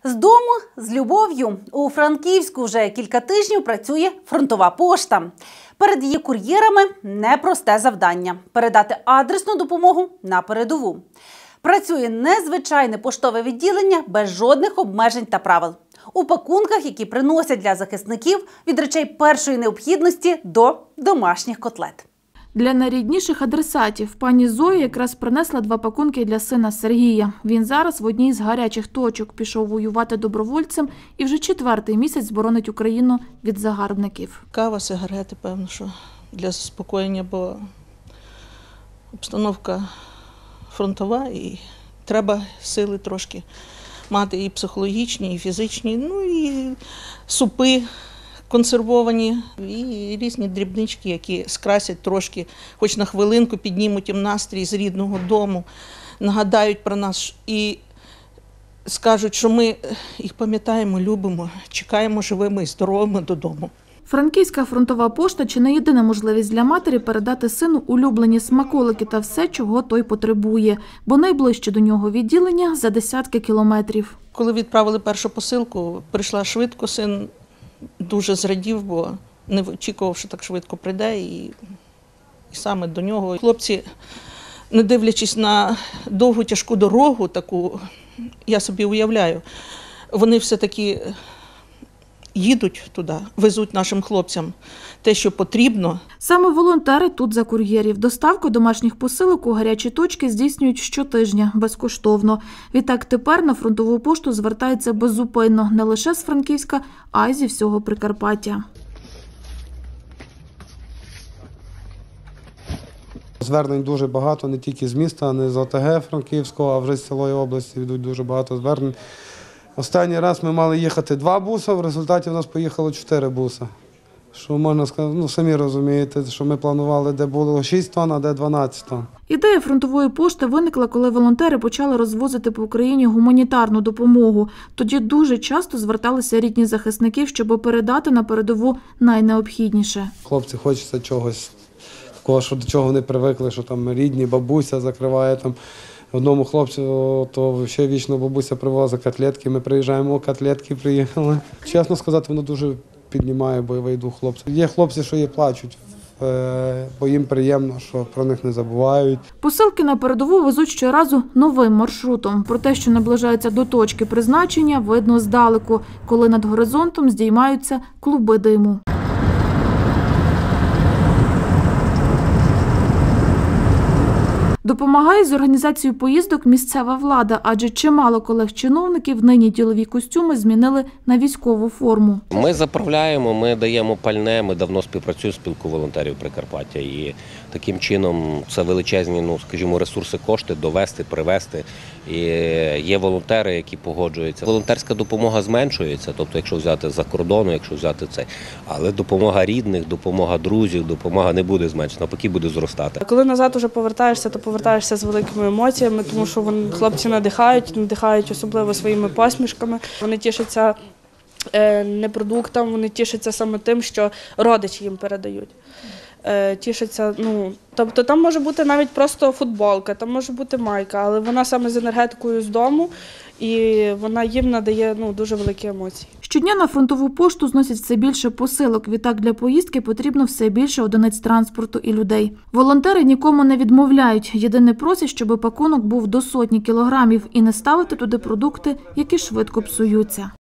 З дому з любов'ю. У Франківську вже кілька тижнів працює фронтова пошта. Перед її кур'єрами непросте завдання – передати адресну допомогу на передову. Працює незвичайне поштове відділення без жодних обмежень та правил. У пакунках, які приносять для захисників від речей першої необхідності до домашніх котлет. Для найрідніших адресатів пані Зоя якраз принесла 2 пакунки для сина Сергія. Він зараз в одній з гарячих точок пішов воювати добровольцем і вже 4-й місяць боронить Україну від загарбників. Кава, сигарети, певно, що для заспокоєння, бо обстановка фронтова і треба сили трошки мати і психологічні, і фізичні, ну і супи консервовані, і різні дрібнички, які скрасять трошки, хоч на хвилинку піднімуть їм настрій з рідного дому, нагадають про нас і скажуть, що ми їх пам'ятаємо, любимо, чекаємо живими і здоровими додому. Франківська фронтова пошта – чи не єдина можливість для матері передати сину улюблені смаколики та все, чого той потребує, бо найближче до нього відділення за десятки кілометрів. Коли відправили першу посилку, прийшла швидко, син дуже зрадів, бо не очікував, що так швидко прийде, і саме до нього. Хлопці, не дивлячись на довгу тяжку дорогу, таку, я собі уявляю, вони все-таки їдуть туди, везуть нашим хлопцям те, що потрібно. Саме волонтери тут за кур'єрів. Доставку домашніх посилок у гарячі точки здійснюють щотижня, безкоштовно. Відтак тепер на фронтову пошту звертаються беззупинно не лише з Франківська, а й зі всього Прикарпаття. Звернень дуже багато, не тільки з міста, не з ОТГ Франківського, а вже з цілої області йдуть дуже багато звернень. Останній раз ми мали їхати 2 буси, в результаті в нас поїхало 4 буси. Що можна сказати, ну самі розумієте, що ми планували, де було 6 тонн, а де 12 тонн. Ідея фронтової пошти виникла, коли волонтери почали розвозити по Україні гуманітарну допомогу. Тоді дуже часто зверталися рідні захисників, щоб передати на передову найнеобхідніше. Хлопці хочеться чогось такого, що до чого вони привикли, що там рідні, бабуся закриває там. Одному хлопцю, то ще вічно бабуся привозить котлетки, ми приїжджаємо, котлетки приїхали. Чесно сказати, воно дуже піднімає бойовий дух хлопців. Є хлопці, що і плачуть, бо їм приємно, що про них не забувають. Посилки на передову везуть щоразу новим маршрутом. Про те, що наближається до точки призначення, видно здалеку, коли над горизонтом здіймаються клуби диму. Допомагає з організацією поїздок місцева влада, адже чимало колег-чиновників нині ділові костюми змінили на військову форму. Ми заправляємо, ми даємо пальне, ми давно співпрацюємо з спілкою волонтерів Прикарпаття. І таким чином це величезні, скажімо, ресурси, кошти довести, привезти. І є волонтери, які погоджуються. Волонтерська допомога зменшується, тобто якщо взяти за кордону, якщо взяти це. Але допомога рідних, допомога друзів, допомога не буде зменшена, навпаки буде зростати. Коли назад уже повертаєшся, то повертаєшся з великими емоціями, тому що хлопці надихають особливо своїми посмішками. Вони тішаться не продуктам, вони тішаться саме тим, що родичі їм передають. Тішаться, тобто там може бути навіть просто футболка, там може бути майка, але вона саме з енергетикою з дому, і вона їм надає дуже великі емоції. Щодня на фронтову пошту зносять все більше посилок, відтак для поїздки потрібно все більше одиниць транспорту і людей. Волонтери нікому не відмовляють, єдине просять, щоб пакунок був до 100 кілограмів і не ставити туди продукти, які швидко псуються.